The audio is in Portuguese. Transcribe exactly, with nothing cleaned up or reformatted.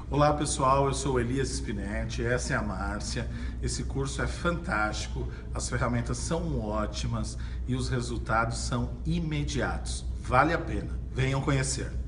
Olá pessoal, eu sou o Elias Spinetti, essa é a Márcia. Esse curso é fantástico, as ferramentas são ótimas e os resultados são imediatos. Vale a pena, venham conhecer.